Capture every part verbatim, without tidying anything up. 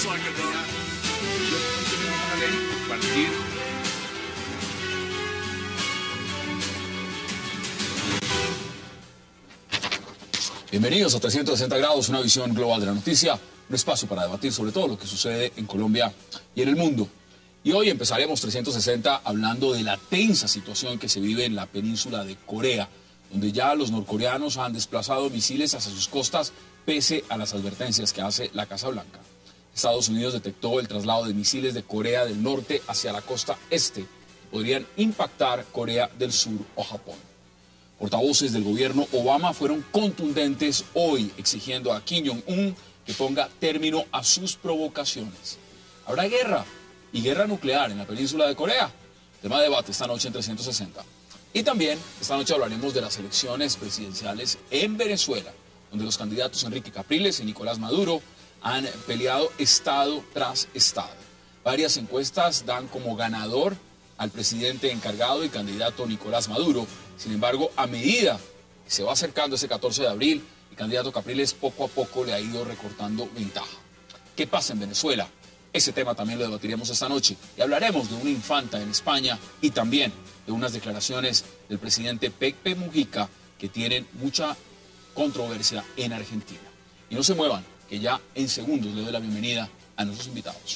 Bienvenidos a trescientos sesenta grados, una visión global de la noticia, un espacio para debatir sobre todo lo que sucede en Colombia y en el mundo. Y hoy empezaremos trescientos sesenta hablando de la tensa situación que se vive en la península de Corea, donde ya los norcoreanos han desplazado misiles hacia sus costas pese a las advertencias que hace la Casa Blanca. Estados Unidos detectó el traslado de misiles de Corea del Norte hacia la costa este, que podrían impactar Corea del Sur o Japón. Portavoces del gobierno Obama fueron contundentes hoy exigiendo a Kim Jong-un que ponga término a sus provocaciones. ¿Habrá guerra y guerra nuclear en la península de Corea? Tema de debate esta noche en trescientos sesenta. Y también esta noche hablaremos de las elecciones presidenciales en Venezuela, donde los candidatos Enrique Capriles y Nicolás Maduro han peleado estado tras estado. Varias encuestas dan como ganador al presidente encargado y candidato Nicolás Maduro. Sin embargo, a medida que se va acercando ese catorce de abril, el candidato Capriles poco a poco le ha ido recortando ventaja. ¿Qué pasa en Venezuela? Ese tema también lo debatiremos esta noche y hablaremos de una infanta en España y también de unas declaraciones del presidente Pepe Mujica que tienen mucha controversia en Argentina. Y no se muevan, que ya en segundos le doy la bienvenida a nuestros invitados.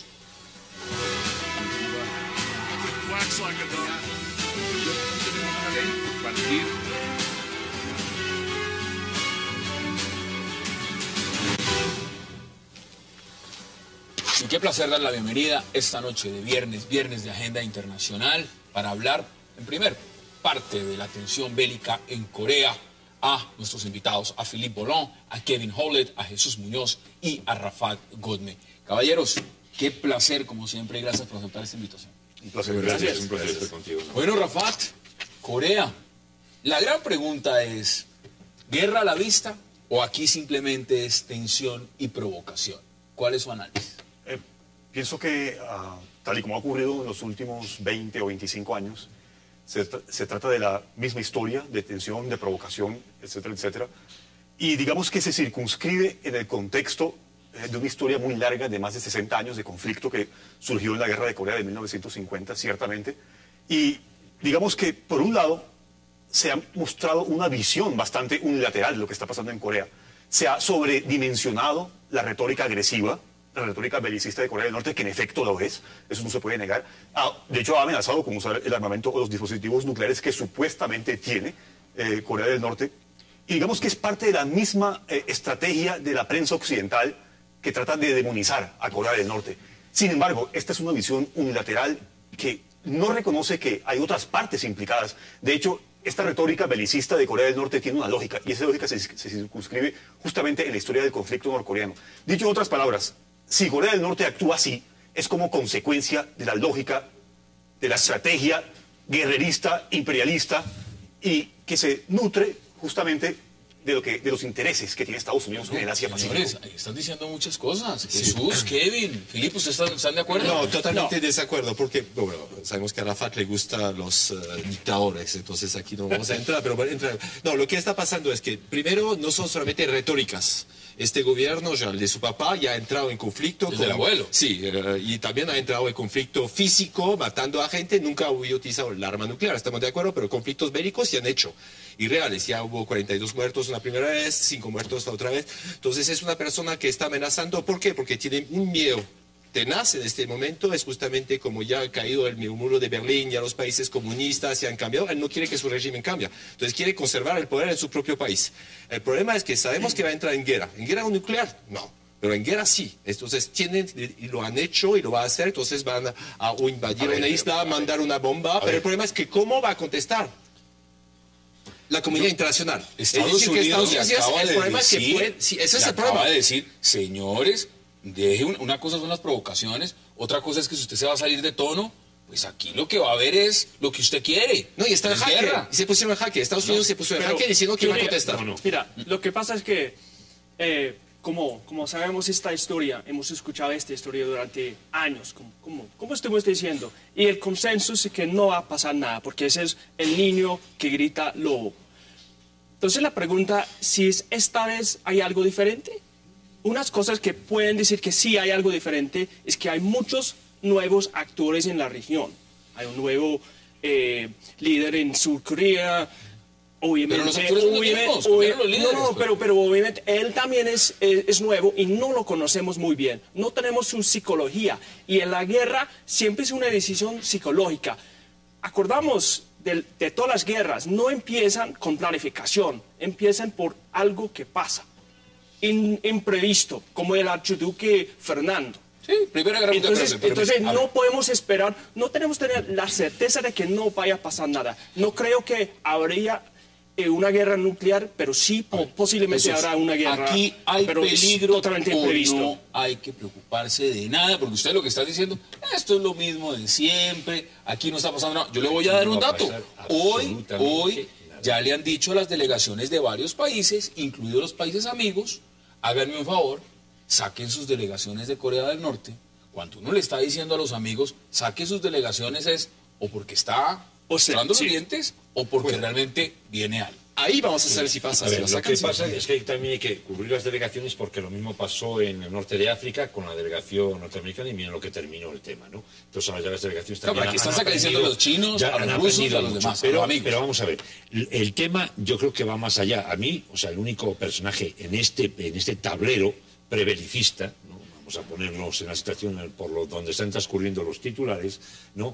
Y qué placer dar la bienvenida esta noche de viernes, viernes de agenda internacional, para hablar en primer parte de la tensión bélica en Corea a nuestros invitados, a Philippe Bollon, a Kevin Howlett, a Jesús Muñoz y a Rafat Godme. Caballeros, qué placer como siempre y gracias por aceptar esta invitación. Un placer, gracias. gracias. Un placer estar contigo, ¿no? Bueno, Rafat, Corea. La gran pregunta es, ¿guerra a la vista o aquí simplemente es tensión y provocación? ¿Cuál es su análisis? Eh, pienso que, uh, tal y como ha ocurrido en los últimos veinte o veinticinco años, se, tra se trata de la misma historia de tensión, de provocación, etcétera, etcétera. Y digamos que se circunscribe en el contexto eh, de una historia muy larga de más de sesenta años de conflicto que surgió en la Guerra de Corea de mil novecientos cincuenta, ciertamente. Y digamos que, por un lado, se ha mostrado una visión bastante unilateral de lo que está pasando en Corea. Se ha sobredimensionado la retórica agresiva, la retórica belicista de Corea del Norte, que en efecto lo es, eso no se puede negar. Ah, de hecho, ha amenazado con usar el armamento o los dispositivos nucleares que supuestamente tiene eh, Corea del Norte. Y digamos que es parte de la misma eh, estrategia de la prensa occidental que trata de demonizar a Corea del Norte. Sin embargo, esta es una visión unilateral que no reconoce que hay otras partes implicadas. De hecho, esta retórica belicista de Corea del Norte tiene una lógica, y esa lógica se, se circunscribe justamente en la historia del conflicto norcoreano. Dicho en otras palabras, si Corea del Norte actúa así, es como consecuencia de la lógica, de la estrategia guerrerista, imperialista, y que se nutre justamente de, lo que, de los intereses que tiene Estados Unidos en el Asia-Pacífico. Señores, están diciendo muchas cosas. Sí. Jesús, Kevin, Filipe, ¿ustedes están, están de acuerdo? No, totalmente no. desacuerdo, porque bueno, sabemos que a Rafat le gustan los uh, dictadores, entonces aquí no vamos a entrar, pero bueno, entra. No, lo que está pasando es que, primero, no son solamente retóricas. Este gobierno, ya el de su papá, ya ha entrado en conflicto. ¿El del abuelo? Sí, uh, y también ha entrado en conflicto físico, matando a gente. Nunca hubo utilizado el arma nuclear, estamos de acuerdo, pero conflictos bélicos se han hecho. Y reales, ya hubo cuarenta y dos muertos una primera vez, cinco muertos la otra vez. Entonces es una persona que está amenazando. ¿Por qué? Porque tiene un miedo tenaz en este momento. Es justamente como ya ha caído el muro de Berlín, ya los países comunistas se han cambiado. Él no quiere que su régimen cambie. Entonces quiere conservar el poder en su propio país. El problema es que sabemos que va a entrar en guerra. ¿En guerra nuclear? No. Pero en guerra sí. Entonces tienen, y lo han hecho y lo va a hacer. Entonces van a, a o invadir a una isla, a mandar una bomba. Pero el problema es que ¿cómo va a contestar la comunidad internacional? Estados es decir, Unidos que Estados Unidos, acaba el de problema decir, es que puede, sí, ese es el acaba problema. de decir, señores, deje un, una cosa son las provocaciones, otra cosa es que si usted se va a salir de tono, pues aquí lo que va a haber es lo que usted quiere. No, y está en jaque. Guerra. Y se pusieron en jaque. Estados Unidos no, se puso en jaque diciendo que iba a contestar. No, no. Mira, lo que pasa es que, eh, como, como sabemos esta historia, hemos escuchado esta historia durante años, como, como, como estuvimos diciendo, y el consenso es que no va a pasar nada, porque ese es el niño que grita lobo. Entonces la pregunta, si es esta vez hay algo diferente, unas cosas que pueden decir que sí hay algo diferente es que hay muchos nuevos actores en la región. Hay un nuevo eh, líder en Sur Corea. Obviamente, pero los actores son los obviamente, mismos, obvi los líderes, no, no, pues. pero, pero obviamente él también es, es, es nuevo y no lo conocemos muy bien. No tenemos su psicología. Y en la guerra siempre es una decisión psicológica. Acordamos de, de todas las guerras, no empiezan con planificación, empiezan por algo que pasa. In, imprevisto, como el archiduque Fernando. Sí, Primera Guerra Mundial. Entonces, pero, pero, entonces a no ver. podemos esperar, no tenemos que tener la certeza de que no vaya a pasar nada. No creo que habría eh, una guerra nuclear, pero sí po posiblemente Jesús, habrá una guerra. Aquí hay pero es peligro totalmente o imprevisto. no hay que preocuparse de nada, porque usted lo que está diciendo, esto es lo mismo de siempre, aquí no está pasando nada. Yo le voy a dar un No va a dato. pasar Hoy, absolutamente hoy nada. ya le han dicho a las delegaciones de varios países, incluidos los países amigos, háganme un favor, saquen sus delegaciones de Corea del Norte. Cuando uno le está diciendo a los amigos, saque sus delegaciones, es o porque está O sea, mostrando sí. los dientes o porque Bueno. realmente viene algo. Ahí vamos a saber si pasa. A si ver, lo lo sacan, que si- pasa es que también hay que cubrir las delegaciones porque lo mismo pasó en el norte de África con la delegación norteamericana y miren lo que terminó el tema, ¿no? Entonces ahora ya las delegaciones Claro, también pero aquí han están diciendo aprendido- los chinos, ya a los han rusos, aprendido a los mucho. demás, a pero, los amigos. pero vamos a ver, el, el tema yo creo que va más allá. A mí, o sea, el único personaje en este, en este tablero prebelicista, ¿no? Vamos a ponernos en la situación por lo, donde están transcurriendo los titulares, ¿no?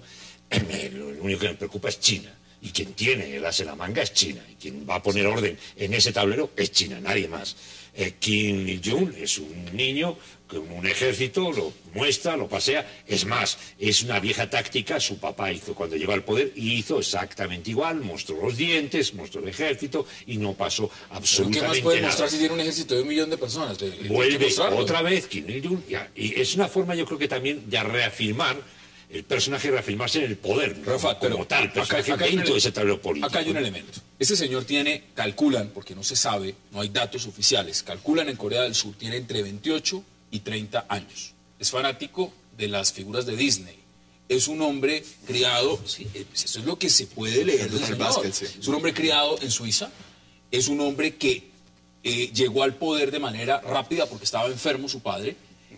Lo único que me preocupa es China. Y quien tiene el as en la manga es China. Y quien va a poner orden en ese tablero es China, nadie más. Eh, Kim Il-jung es un niño con un ejército, lo muestra, lo pasea. Es más, es una vieja táctica, su papá hizo cuando llegó al poder y hizo exactamente igual, mostró los dientes, mostró el ejército y no pasó ¿Pero qué absolutamente más puede nada. mostrar si tiene un ejército de un millón de personas? Tiene que Vuelve mostrarlo. otra vez Kim Il-jung y es una forma yo creo que también de reafirmar el personaje, reafirmarse en el poder, Rafa, como, pero tal, personaje acá hay un dentro ele- de ese tablero político. Acá hay un elemento. Ese señor tiene, calculan, porque no se sabe, no hay datos oficiales, calculan en Corea del Sur, tiene entre veintiocho y treinta años. Es fanático de las figuras de Disney. Es un hombre criado, sí, eh, pues eso es lo que se puede leer del El señor. básquet, sí. Es un hombre criado en Suiza, es un hombre que eh, llegó al poder de manera rápida porque estaba enfermo su padre,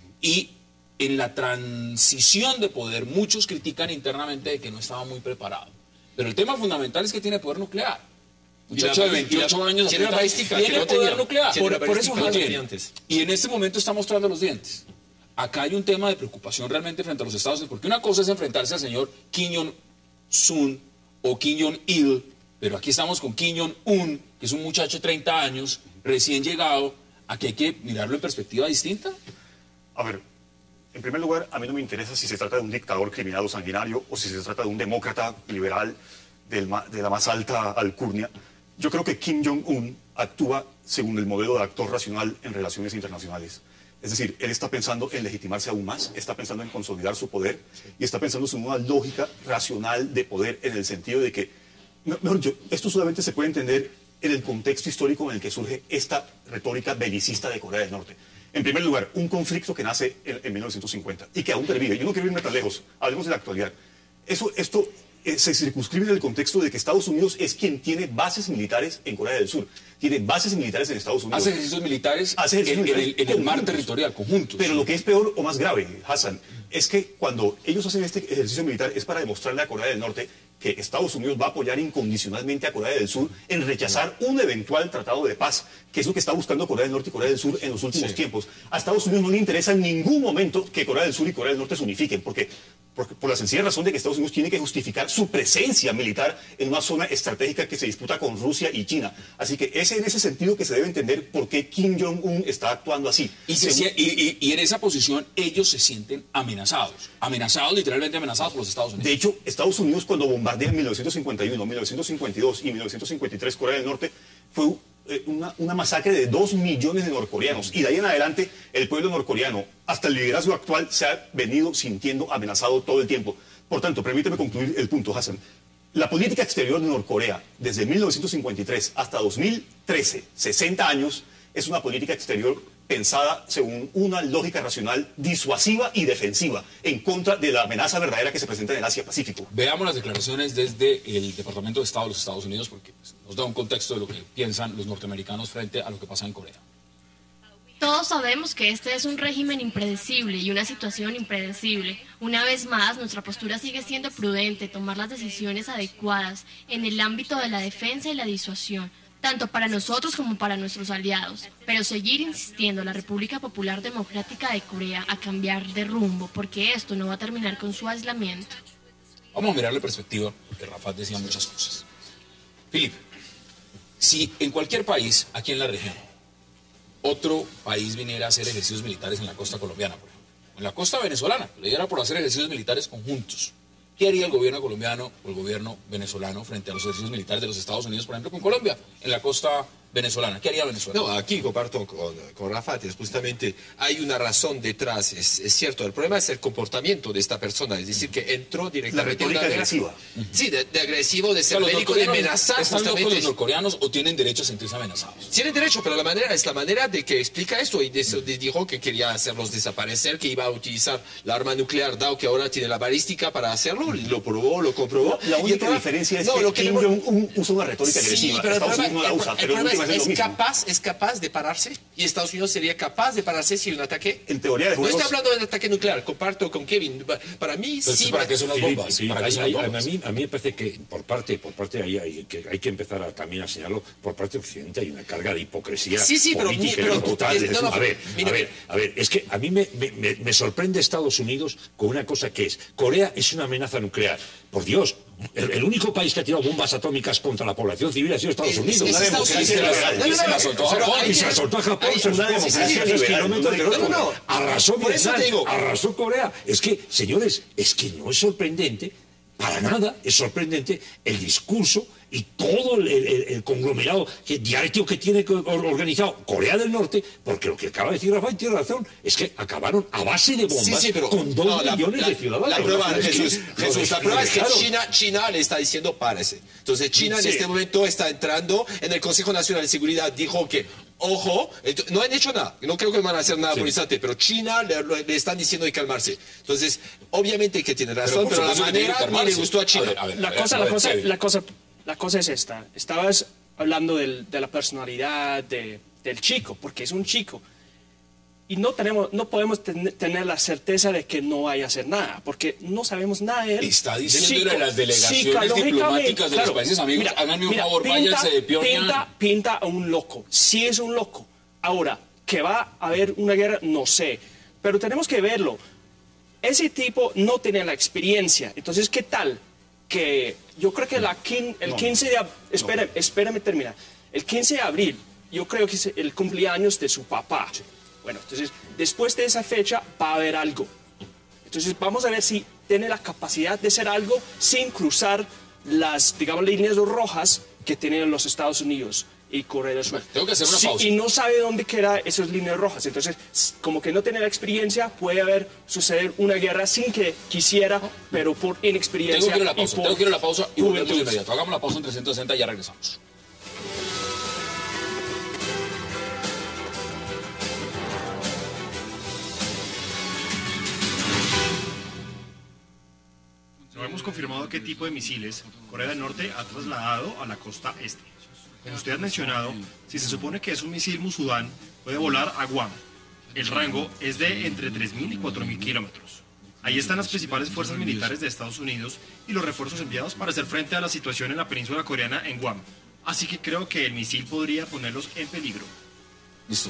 y en la transición de poder muchos critican internamente de que no estaba muy preparado. Pero el tema fundamental es que tiene poder nuclear. Muchacho de veintiocho años, tiene aprieta- una balística tiene que no poder tenía. nuclear. Tiene Por, una por eso balística lo que no tiene. tenía antes. Y en este momento está mostrando los dientes. Acá hay un tema de preocupación realmente frente a los Estados Unidos, porque una cosa es enfrentarse al señor Kim Jong-un o Kim Jong-il, pero aquí estamos con Kim Jong-un, que es un muchacho de treinta años, recién llegado. Aquí hay que mirarlo en perspectiva distinta. A ver, en primer lugar, a mí no me interesa si se trata de un dictador criminal o sanguinario o si se trata de un demócrata liberal del ma- de la más alta alcurnia. Yo creo que Kim Jong-un actúa según el modelo de actor racional en relaciones internacionales. Es decir, él está pensando en legitimarse aún más, está pensando en consolidar su poder y está pensando en una lógica racional de poder en el sentido de que, me- mejor dicho, esto solamente se puede entender en el contexto histórico en el que surge esta retórica belicista de Corea del Norte. En primer lugar, un conflicto que nace en, en mil novecientos cincuenta y que aún pervive. Yo no quiero irme tan lejos, hablemos de la actualidad. Eso, esto eh, se circunscribe en el contexto de que Estados Unidos es quien tiene bases militares en Corea del Sur, tiene bases militares en Estados Unidos. Hace ejercicios militares, Hace ejercicios en, en el, militares en el mar conjuntos. territorial, conjuntos. Pero lo que es peor o más grave, Hassan, es que cuando ellos hacen este ejercicio militar es para demostrarle a Corea del Norte que Estados Unidos va a apoyar incondicionalmente a Corea del Sur en rechazar un eventual tratado de paz, que es lo que está buscando Corea del Norte y Corea del Sur en los últimos Sí. tiempos. A Estados Unidos no le interesa en ningún momento que Corea del Sur y Corea del Norte se unifiquen, porque, porque por la sencilla razón de que Estados Unidos tiene que justificar su presencia militar en una zona estratégica que se disputa con Rusia y China. Así que es en ese sentido que se debe entender por qué Kim Jong-un está actuando así. Y, se Según- sien- y- y- y en esa posición ellos se sienten amenazados, amenazados, literalmente amenazados por los Estados Unidos. De hecho, Estados Unidos cuando bombardea en mil novecientos cincuenta y uno, mil novecientos cincuenta y dos y mil novecientos cincuenta y tres Corea del Norte, fue eh, una, una masacre de dos millones de norcoreanos. Y de ahí en adelante, el pueblo norcoreano, hasta el liderazgo actual, se ha venido sintiendo amenazado todo el tiempo. Por tanto, permíteme concluir el punto, Hassan. La política exterior de Norcorea, desde mil novecientos cincuenta y tres hasta dos mil trece, sesenta años, es una política exterior pensada según una lógica racional disuasiva y defensiva en contra de la amenaza verdadera que se presenta en el Asia-Pacífico. Veamos las declaraciones desde el Departamento de Estado de los Estados Unidos, porque pues, nos da un contexto de lo que piensan los norteamericanos frente a lo que pasa en Corea. Todos sabemos que este es un régimen impredecible y una situación impredecible. Una vez más, nuestra postura sigue siendo prudente, tomar las decisiones adecuadas en el ámbito de la defensa y la disuasión, tanto para nosotros como para nuestros aliados, pero seguir insistiendo a la República Popular Democrática de Corea a cambiar de rumbo, porque esto no va a terminar con su aislamiento. Vamos a mirarle perspectiva, porque Rafat decía muchas cosas. Felipe, si en cualquier país, aquí en la región, otro país viniera a hacer ejercicios militares en la costa colombiana, por ejemplo, o en la costa venezolana, le diera por hacer ejercicios militares conjuntos, ¿qué haría el gobierno colombiano o el gobierno venezolano frente a los ejercicios militares de los Estados Unidos, por ejemplo, con Colombia, en la costa venezolana? ¿Qué haría Venezuela? No, aquí comparto con, con Rafat, es justamente, hay una razón detrás, es, es cierto, el problema es el comportamiento de esta persona, es decir, que entró directamente... La retórica una, agresiva. Sí, de, de agresivo, de ser O sea, los bélico, de norcoreanos amenazar ¿Están locos justamente... los norcoreanos o tienen derecho a sentirse amenazados? Tienen derecho, pero la manera es la manera de que explica esto y de eso de- dijo que quería hacerlos desaparecer, que iba a utilizar la arma nuclear, dado que ahora tiene la balística para hacerlo, y lo probó, lo comprobó. La Y el única problema- diferencia es No, que lo Kim tenemos- Jong-un usa una retórica Sí, agresiva. pero el Estados problema, Unidos no la el usa, pro- pero el en últimas problema es es, lo es mismo. capaz, es capaz de pararse y Estados Unidos sería capaz de pararse si hay un ataque. En teoría de No juegos... estoy hablando de ataque nuclear, comparto con Kevin. Para mí Pero sí. ¿para qué son las Sí, bombas? sí, ¿Para qué hay- son hay- las a, bombas? mí, a mí me parece que por parte, por parte ahí hay que, hay que empezar a, también a señalarlo, por parte de Occidente hay una carga de hipocresía Sí, sí, pero política mi- pero- brutal. no, no, a ver, mira, a ver, a ver, es que a mí me, me- me- me sorprende Estados Unidos con una cosa que es, Corea es una amenaza nuclear. Por Dios, el, el único país que ha tirado bombas atómicas contra la población civil ha sido Estados Es- Unidos. es Una Estados democracia Unidos. liberal. No, no, Y se no, la soltó a pero Japón. hay Y se que- la soltó a Japón, hay- se una soltó a democracia tres liberal, kilómetros una del otro. dictadura. No, no. Arrasó Por eso Vietnam, te digo. arrasó Corea. Es que, señores, es que no es sorprendente, para nada es sorprendente el discurso y todo el, el- el conglomerado que- dialéctico que tiene co- or- organizado Corea del Norte, porque lo que acaba de decir Rafael tiene razón, es que acabaron a base de bombas Sí, sí, pero con dos no, la- millones la- de ciudadanos. La prueba, Es que Jesús, lo Jesús, la de- prueba lo es que dejaron. China, China le está diciendo párese. Entonces China Sí. en este momento está entrando en el Consejo Nacional de Seguridad, dijo que, ojo, ent- no han hecho nada, no creo que van a hacer nada por el instante, pero China le, le están diciendo de calmarse. Entonces, obviamente que tiene razón, por pero, la supuesto que tiene que manera ni le calmarse. gustó a China. A ver, a ver, La a ver, cosa, a la ver, cosa, Kevin. la cosa, la cosa es esta. Estabas hablando del- de la personalidad de- del chico, porque es un chico. Y no, tenemos, no podemos ten- tener la certeza de que no vaya a hacer nada, porque no sabemos nada de él. Está diciendo Psico- de las delegaciones psicológicamente, diplomáticas de los países amigos, háganme un favor, váyanse de Pyongyang. Pinta, pinta a un loco, sí es un loco. Ahora, que va a haber una guerra, no sé, pero tenemos que verlo. Ese tipo no tiene la experiencia, entonces, ¿qué tal? Que yo creo que la quin- el No, quince de abril, espérame, espérame terminar, el quince de abril, yo creo que es el cumpleaños de su papá. Bueno, entonces, después de esa fecha va a haber algo. Entonces, vamos a ver si tiene la capacidad de hacer algo sin cruzar las, digamos, líneas rojas que tienen los Estados Unidos y Corea del Sur. Bueno, tengo que hacer una Sí, pausa. y no sabe dónde quedan esas líneas rojas. Entonces, s- como que no tiene la experiencia, puede haber suceder una guerra sin que quisiera, pero por inexperiencia. Tengo que ir a la y pausa, por tengo que ir a la pausa y volvemos de juventud. inmediato. Hagamos la pausa en trescientos sesenta y ya regresamos. No hemos confirmado qué tipo de misiles Corea del Norte ha trasladado a la costa este. Como usted ha mencionado, si se supone que es un misil Musudán, puede volar a Guam. El rango es de entre tres mil y cuatro mil kilómetros. Ahí están las principales fuerzas militares de Estados Unidos y los refuerzos enviados para hacer frente a la situación en la península coreana en Guam. Así que creo que el misil podría ponerlos en peligro. Listo.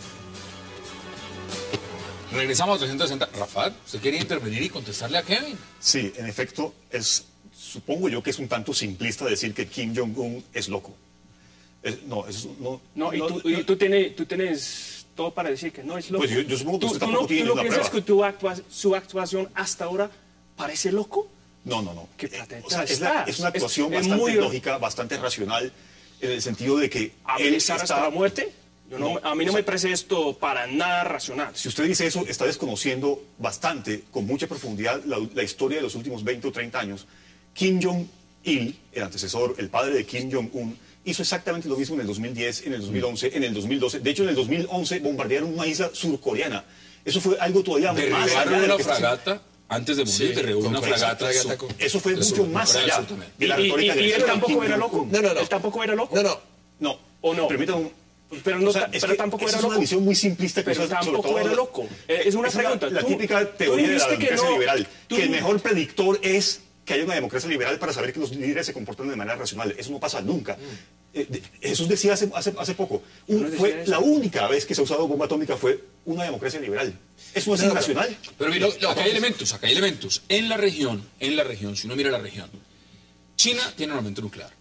Regresamos a trescientos sesenta. Rafael, ¿usted quería intervenir y contestarle a Kevin? Sí, en efecto, es, supongo yo que es un tanto simplista decir que Kim Jong-un es loco. Es- no, es, no, No, y no, tú, y tú tienes, tú tienes todo para decir que no es loco. Pues yo- yo supongo que ¿Tú, usted tú tampoco no, tiene ¿tú no una piensas prueba. que tu actua- su actuación hasta ahora parece loco? no, no, no. ¿Qué Eh, plata o sea, es, la- estás? es una Es- actuación es bastante muy- lógica, bastante racional, en el sentido de que él ¿Amenazar está... hasta la muerte? Yo no- No, a mí no o sea- me parece esto para nada racional. Si usted dice eso, está desconociendo bastante, con mucha profundidad, la, la historia de los últimos veinte o treinta años. Kim Jong-il, el antecesor, el padre de Kim Jong-un, hizo exactamente lo mismo en el dos mil diez, en el dos mil once, en el dos mil doce. De hecho, en el dos mil once bombardearon una isla surcoreana. Eso fue algo todavía más allá Derribaron de lo una que está haciendo. fragata. Antes de morir, Sí, derribó con una Corea, fragata. fragata sur- con- Eso fue de mucho sur- más Corea del allá Sur también. de la Y- y- retórica y él agresiva de tampoco Kim era Jong-un. loco. No, no, no. Él tampoco era loco. No, no. No, ¿O no? Permítame un- Pero, no, O sea, ta- es pero que tampoco esa era es una loco. visión muy simplista que Pero usa sobre tampoco todo- era loco. Eh, es una Esa pregunta. La, la Tú- típica tú teoría de la dijiste que democracia no- liberal, tú- que el mejor predictor es que haya una democracia liberal para saber que los líderes se comportan de manera racional. Eso no pasa nunca. Eh, de- Jesús decía hace, hace, hace poco, un- no decía fue eso. la única vez que se ha usado bomba atómica fue una democracia liberal. Eso no es irracional. Pero mire, Lo- lo- acá hay elementos, acá hay elementos. En la región, en la región, si uno mira la región, China tiene un armamento nuclear,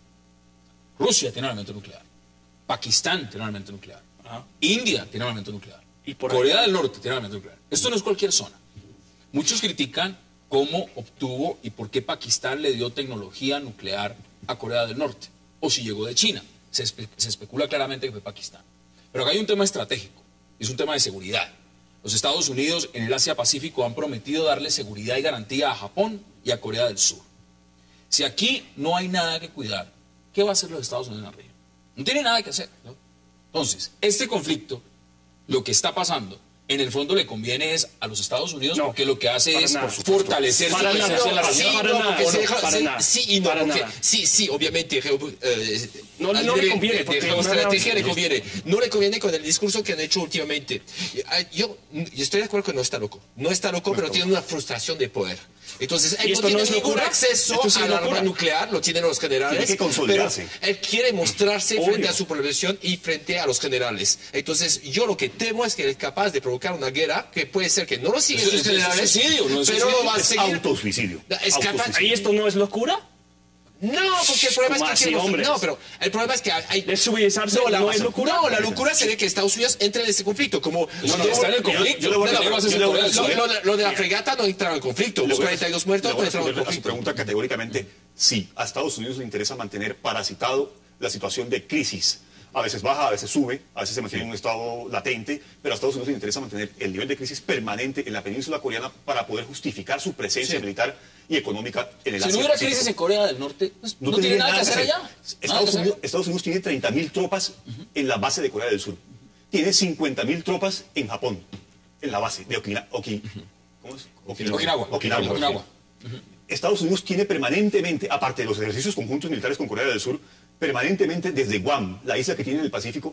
Rusia tiene un armamento nuclear, Pakistán tiene un armamento nuclear, Ajá. India tiene un armamento nuclear, Y por Corea ahí- del Norte tiene un armamento nuclear. Esto no es cualquier zona. Muchos critican cómo obtuvo y por qué Pakistán le dio tecnología nuclear a Corea del Norte, o si llegó de China. Se, espe- se especula claramente que fue Pakistán. Pero acá hay un tema estratégico, es un tema de seguridad. Los Estados Unidos en el Asia-Pacífico han prometido darle seguridad y garantía a Japón y a Corea del Sur. Si aquí no hay nada que cuidar, ¿qué va a hacer los Estados Unidos en la región? No tiene nada que hacer, ¿no? Entonces, este conflicto, lo que está pasando, en el fondo le conviene es a los Estados Unidos No, porque lo que hace para es nada. fortalecer su Para nada. presencia en la No, región. Sí, para no, nada, porque o se no, deja- para sí, nada, sí y no, para porque nada. sí, sí, obviamente, geo- eh, No, a no le nivel conviene, de porque geoestrategia no- le conviene. No le conviene con el discurso que han hecho últimamente. Yo, yo estoy de acuerdo que no está loco. No está loco, pero tiene una frustración de poder. Entonces, él ¿Y no esto no tiene es ningún locura? acceso ¿Esto sí es al arma locura? nuclear, lo tienen los generales. Tiene que consolidarse. Pero él quiere mostrarse Obvio. frente a su población y frente a los generales. Entonces, yo lo que temo es que él es capaz de provocar una guerra que puede ser que no lo siguen Eso- sus eso es generales, suicidio, no es pero suicidio, lo va a Es seguir. autosuicidio. Es capaz- Autosuicidio. ¿Y esto no es locura? No, porque el problema es ¿Cómo que así, quiere mostrar- hombres? no, pero el problema es que hay Desubicizarse la, no es locura. No, la locura sería que Estados Unidos entre en ese conflicto, como No, no, está en el conflicto. yo le voy a- ¿Qué vas a hacer yo le voy a- con eso? lo, lo- lo de la fregata no entra en el conflicto, Le los voy a- cuarenta y dos muertos le no voy a entran en el responder a su conflicto. pregunta categóricamente, sí, a Estados Unidos le interesa mantener parasitado la situación de crisis. A veces baja, a veces sube, a veces se mantiene en un estado latente, pero a Estados Unidos le interesa mantener el nivel de crisis permanente en la península coreana para poder justificar su presencia Sí. militar y económica en el Si Asia no hubiera Pacífico. crisis en Corea del Norte, pues, no, tiene nada que hacer allá. Nada que Estados hacer. Unidos, Estados Unidos tiene treinta mil tropas en la base de Corea del Sur. Tiene cincuenta mil tropas en Japón, en la base de Okina, Oki- ¿cómo es? Okinawa. Okinawa. Okinawa. Estados Unidos tiene permanentemente, aparte de los ejercicios conjuntos militares con Corea del Sur, permanentemente desde Guam, la isla que tiene en el Pacífico,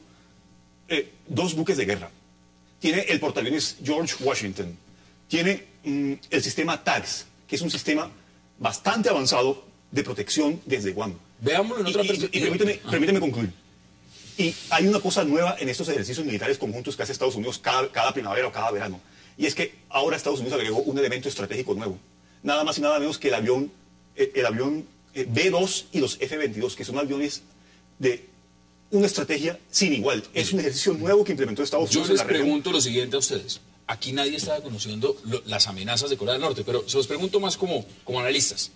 eh, dos buques de guerra. Tiene el portaaviones George Washington. Tiene mm, el sistema TAGS, que es un sistema bastante avanzado de protección desde Guam. Veámoslo en Y, otra y- y perspectiva. permíteme, Ah. permíteme concluir. Y hay una cosa nueva en estos ejercicios militares conjuntos que hace Estados Unidos cada, cada primavera o cada verano. Y es que ahora Estados Unidos agregó un elemento estratégico nuevo. Nada más y nada menos que el avión, eh, el avión eh, B dos y los F veintidós, que son aviones de una estrategia sin igual. Es un ejercicio nuevo que implementó Estados Yo Unidos en les la región. pregunto lo siguiente a ustedes. Aquí nadie está conociendo lo- las amenazas de Corea del Norte, pero se los pregunto más como, como analistas.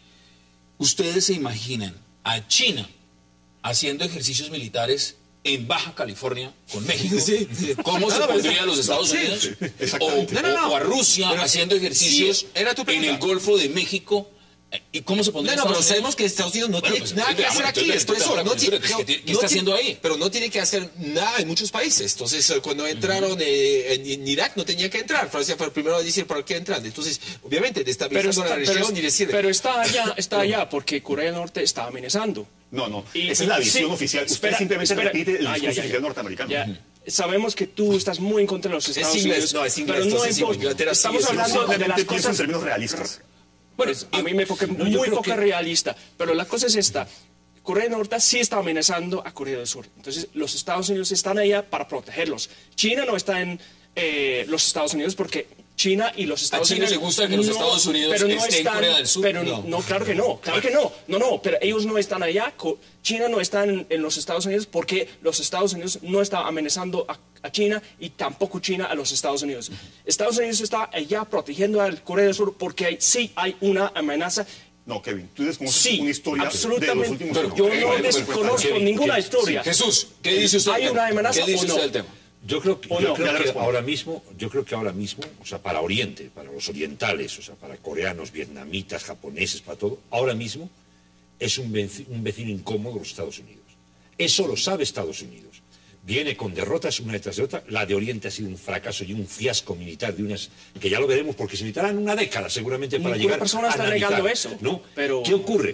¿Ustedes se imaginan a China haciendo ejercicios militares en Baja California con México? Sí, sí. ¿Cómo se No, pero- pondría a los Estados sí, Unidos? sí, O, exactamente. No, no, no. o a Rusia Pero- haciendo ejercicios sí, era tu en pregunta. el Golfo de México. ¿Y cómo se pondría No, no, pero Estados sabemos Unidos? que Estados Unidos no Bueno, tiene pues, nada que veamos, hacer aquí. entonces, Es por eso, entonces, no entonces, tiene, entonces, ¿qué- qué no está tiene- haciendo ahí? Pero no tiene que hacer nada en muchos países. Entonces, eh, cuando entraron eh, en, en Irak no tenía que entrar. Francia fue el primero a decir para qué entran. Entonces, obviamente, Pero destabilizando está, la pero, región y decir... pero está allá, está allá porque Corea del Norte está amenazando. No, no. Y- Esa es la y- visión sí, oficial. Usted espera, simplemente espera. repite el Ah, ya, discurso ya, oficial ya. norteamericano. Ya. Sabemos que tú estás muy en contra de los Estados inglés, Unidos. no, es inglés, pero no entonces sí, importa. Inglaterra sí Estamos es- hablando de las Simplemente pienso en cosas. términos realistas. Bueno, a mí me enfoqué yo muy creo poco que- realista, pero la cosa es esta. Corea del Norte sí está amenazando a Corea del Sur. Entonces, los Estados Unidos están allá para protegerlos. China no está en eh, los Estados Unidos porque China y los Estados China Unidos... le gusta que los Estados Unidos pero no estén en están- Corea del Sur? Pero No. no. claro que no, claro que no. No, no, pero ellos no están allá. Co- China no está en, en los Estados Unidos porque los Estados Unidos no está amenazando a, a China y tampoco China a los Estados Unidos. Estados Unidos está allá protegiendo a Corea del Sur porque hay- sí hay una amenaza. No, Kevin, tú desconoces Sí, una historia de los absolutamente. últimos Pero años. Yo Eh, no bueno, desconozco Kevin, ninguna Kevin, historia. sí. Jesús, ¿qué dice usted ¿Hay del una tema? amenaza ¿Qué dice o no? usted del tema? Yo creo que, O yo no, creo ya le que respondo. ahora mismo, yo creo que ahora mismo, o sea, para Oriente, para los orientales, o sea, para coreanos, vietnamitas, japoneses, para todo, ahora mismo es un veci- un vecino incómodo los Estados Unidos. Eso lo sabe Estados Unidos. Viene con derrotas una detrás de otra. La de Oriente ha sido un fracaso y un fiasco militar de unas que ya lo veremos porque se necesitarán una década seguramente para Ninguna llegar persona a está analizar, negando eso, ¿no? pero- ¿Qué ocurre?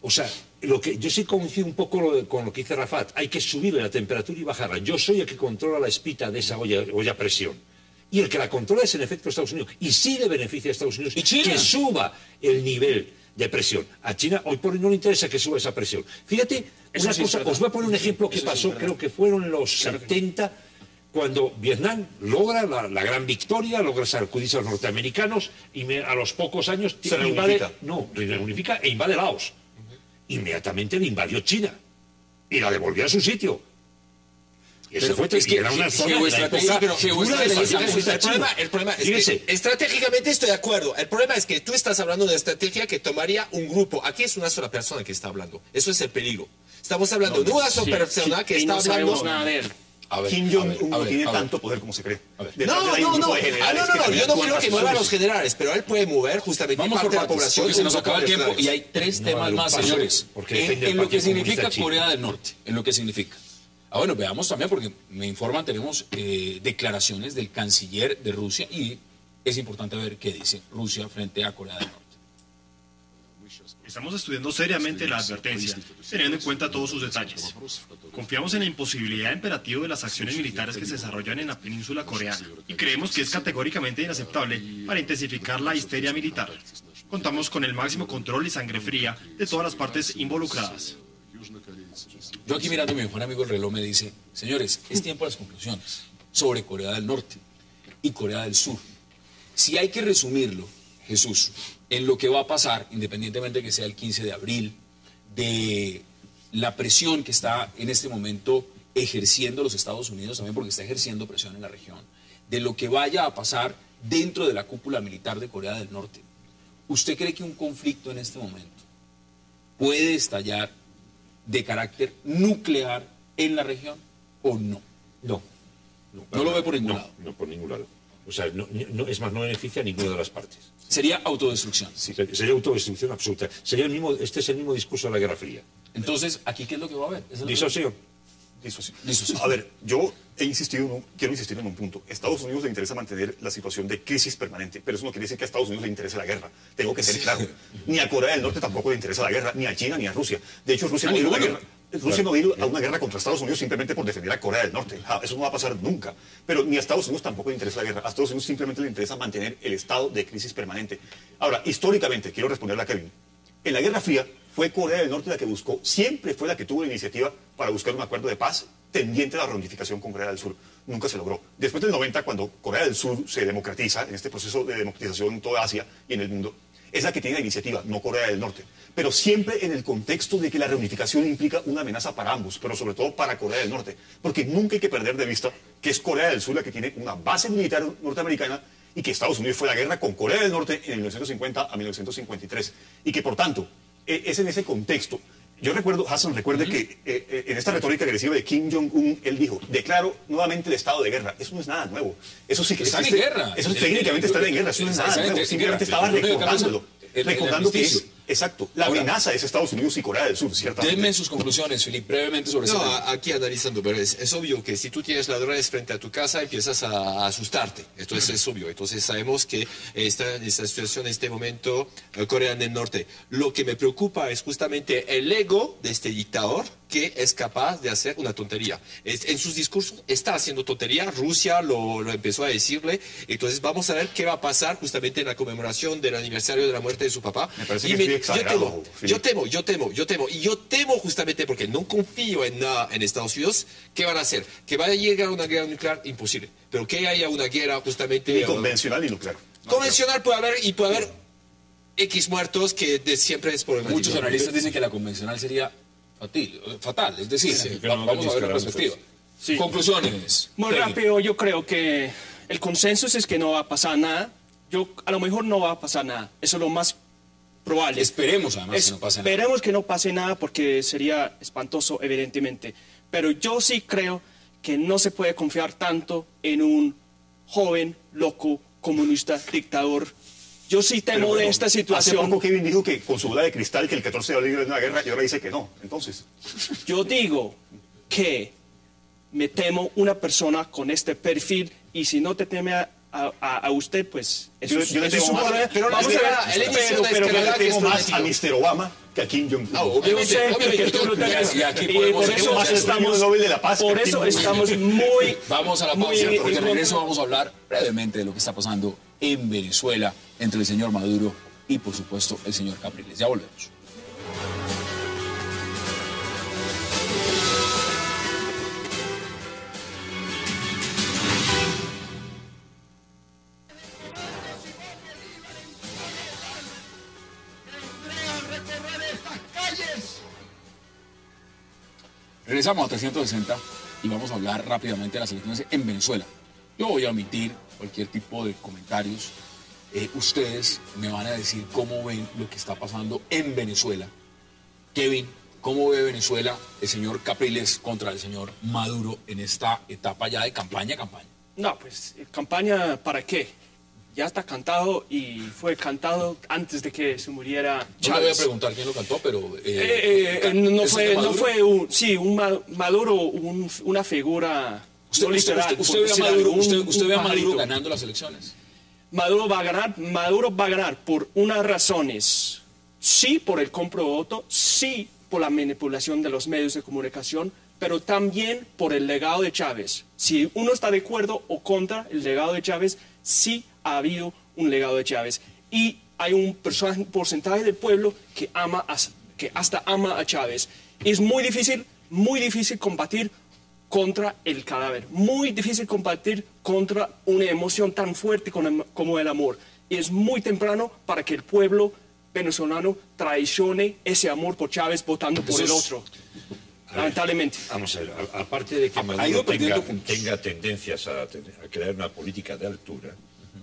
O sea, lo que yo sí coincido un poco lo de, con lo que dice Rafat. Hay que subirle la temperatura y bajarla. Yo soy el que controla la espita de esa olla, olla a presión. Y el que la controla es en efecto Estados Unidos. Y sí le beneficia a Estados Unidos ¿Y China? que suba el nivel de presión. A China hoy por hoy no le interesa que suba esa presión. Fíjate, Eso una sí es cosa, verdad. os voy a poner un ejemplo que Eso sí es pasó, verdad. creo que fueron los Claro que setenta, cuando Vietnam logra la, la gran victoria, logra sacudirse a los norteamericanos y me- a los pocos años Se invade, reunifica. no, se reunifica e invade Laos. Inmediatamente le invadió China y la devolvió a su sitio. Y eso Pero fue es que era una ge- zona de la geoestrategia- época pero geoestrategia- dura de la el conquista El problema, china. el problema es Fíjese. que estratégicamente estoy de acuerdo. El problema es que tú estás hablando de una estrategia que tomaría un grupo. Aquí es una sola persona que está hablando. Eso es el peligro. Estamos hablando de una sola Sí, persona sí, que y está no hablando... sabemos nada de él. A ver, Kim a Jong-un ver, a no ver, tiene a ver. tanto poder como se cree. A ver. Detrás de No, él hay un no, grupo no. de Ah, generales no, no, que no. también Yo no actúan creo que bajo mueva a sus los generales, pero él puede mover justamente Vamos parte por de la partes, población. porque se nos un acaba el poco de tiempo y generales. hay tres No va a temas haber un más, paso, señores, porque en, depende del en lo que Partido significa Comunista Corea Chino. del Norte, en lo que significa. Ah, bueno, veamos también, porque me informan, tenemos eh, declaraciones del canciller de Rusia y es importante ver qué dice Rusia frente a Corea del Norte. Estamos estudiando seriamente la advertencia, teniendo en cuenta todos sus detalles. Confiamos en la imposibilidad imperativa de las acciones militares que se desarrollan en la península coreana y creemos que es categóricamente inaceptable para intensificar la histeria militar. Contamos con el máximo control y sangre fría de todas las partes involucradas. Yo aquí mirando a mi buen amigo el reloj me dice, señores, es tiempo de las conclusiones sobre Corea del Norte y Corea del Sur. Si hay que resumirlo, Jesús, en lo que va a pasar, independientemente que sea el quince de abril, de la presión que está en este momento ejerciendo los Estados Unidos, también porque está ejerciendo presión en la región, de lo que vaya a pasar dentro de la cúpula militar de Corea del Norte, ¿usted cree que un conflicto en este momento puede estallar de carácter nuclear en la región o no? No. No, No lo ve por ningún no, lado. No, por ningún lado. O sea, no, no- es más, no beneficia a ninguna de las partes. Sería autodestrucción. Ser- Sería autodestrucción absoluta. Sería el mismo, este es el mismo discurso de la Guerra Fría. Entonces, ¿aquí qué es lo que va a haber? Esa es la Disociación. Disociación. Disociación. A ver, yo he insistido, en un- quiero insistir en un punto. A Estados Unidos le interesa mantener la situación de crisis permanente, pero eso no quiere decir que a Estados Unidos le interese la guerra. Tengo que ser claro. Ni a Corea del Norte tampoco le interesa la guerra, ni a China, ni a Rusia. De hecho, Rusia A no ha ido a la ninguno. guerra. Rusia no va a ir a una guerra contra Estados Unidos simplemente por defender a Corea del Norte. Ja, eso no va a pasar nunca. Pero ni a Estados Unidos tampoco le interesa la guerra. A Estados Unidos simplemente le interesa mantener el estado de crisis permanente. Ahora, históricamente, quiero responderle a Kevin. En la Guerra Fría fue Corea del Norte la que buscó, siempre fue la que tuvo la iniciativa para buscar un acuerdo de paz tendiente a la reunificación con Corea del Sur. Nunca se logró. Después del noventa, cuando Corea del Sur se democratiza, en este proceso de democratización en toda Asia y en el mundo, es la que tiene la iniciativa, no Corea del Norte. Pero siempre en el contexto de que la reunificación implica una amenaza para ambos, pero sobre todo para Corea del Norte. Porque nunca hay que perder de vista que es Corea del Sur la que tiene una base militar norteamericana y que Estados Unidos fue a la guerra con Corea del Norte en mil novecientos cincuenta a mil novecientos cincuenta y tres. Y que por tanto, eh, es en ese contexto. Yo recuerdo, Hassan, recuerde que eh, eh, en esta retórica agresiva de Kim Jong-un, él dijo, declaro nuevamente el estado de guerra. Eso no es nada nuevo. Eso sí que Están en existe. guerra. Eso El- técnicamente el- está en guerra. Eso no es están nada en nuevo. guerra. Simplemente estaba Lo único que recordándolo. pasa es el- el Recordando que es, armisticio. exacto, la Ahora- amenaza es Estados Unidos y Corea del Sur, ciertamente. Denme sus conclusiones, Filipe, brevemente sobre No, ese tema. a- aquí analizando, pero es, es obvio que si tú tienes ladrones frente a tu casa empiezas a, a asustarte. Entonces es obvio. Entonces sabemos que está en esta situación, en este momento, eh, Corea del Norte. Lo que me preocupa es justamente el ego de este dictador que es capaz de hacer una tontería. Es- en sus discursos está haciendo tontería. Rusia lo, lo empezó a decirle. Entonces vamos a ver qué va a pasar justamente en la conmemoración del aniversario de la muerte de su papá. Me parece Y que es muy yo exagerado, temo, Filipe. yo temo, yo temo, yo temo. Y yo temo justamente porque no confío en, ah, en Estados Unidos. ¿Qué van a hacer? ¿Que vaya a llegar una guerra nuclear? Imposible. Pero que haya una guerra justamente... Ni ah, convencional ni nuclear. No, convencional puede haber y puede haber X muertos que de siempre es problemático. Muchos analistas dicen que la convencional sería fatil, eh, fatal, es decir, Sí, va- no, vamos no a ver la disparamos, perspectiva. Sí. Conclusiones. Muy Kevin. rápido, yo creo que el consenso es que no va a pasar nada. Yo, a lo mejor no va a pasar nada. Eso es lo más probable. Esperemos además que no pase nada. Esperemos que no pase nada porque sería espantoso, evidentemente. Pero yo sí creo que no se puede confiar tanto en un joven, loco, comunista, dictador. Yo sí Pero temo bueno, de esta Hace situación. poco Kevin dijo que con su bola de cristal que el catorce de abril era una guerra y ahora dice que no. Entonces, Yo digo que me temo una persona con este perfil y si no te teme a a, a, a usted, pues eso, Yo- es- yo le eso es tengo su más- problema. pero la Vamos a ver, escalada- la edición pero, de pero, Yo escalada le que tengo es más a prometido. mister Obama que a Kim Jong-un. Ah, yo obviamente, sé que obviamente. tú lo tengas, Y aquí y podemos por eso negociar. estamos, Nobel de la Paz, por que eso tiene- estamos muy, Vamos a la muy pausa, en porque de contra. regreso vamos a hablar brevemente de lo que está pasando en Venezuela entre el señor Maduro y, por supuesto, el señor Capriles. Ya volvemos. Regresamos a trescientos sesenta y vamos a hablar rápidamente de las elecciones en Venezuela. Yo voy a omitir cualquier tipo de comentarios. Eh, ustedes me van a decir cómo ven lo que está pasando en Venezuela. Kevin, ¿cómo ve Venezuela el señor Capriles contra el señor Maduro en esta etapa ya de campaña, campaña? No, pues, ¿campaña para qué? Ya está cantado y fue cantado antes de que se muriera No le voy a Chávez. preguntar quién lo cantó, pero... eh, Eh, eh, no, ¿el fue, señor no Maduro? fue un, sí, un Ma- Maduro, un- una figura ¿Usted, no usted, literal. usted- usted por ve a decir Maduro, algo, un- usted, usted un ve a Maduro pajarito. ganando las elecciones? Maduro va a ganar, Maduro va a ganar por unas razones. Sí, por el compro de voto, sí, por la manipulación de los medios de comunicación, pero también por el legado de Chávez. Si uno está de acuerdo o contra el legado de Chávez, sí ha habido un legado de Chávez. Y hay un porcentaje- porcentaje del pueblo que ama, a- que hasta ama a Chávez. Es muy difícil, muy difícil combatir contra el cadáver. Muy difícil combatir contra una emoción tan fuerte como como el amor. Y es muy temprano para que el pueblo venezolano traicione ese amor por Chávez votando por el Entonces, otro. Lamentablemente. Vamos a ver, a- aparte de que Ha- ha ido Maduro tenga, perdiendo puntos. tenga tendencias a, tener- a crear una política de altura,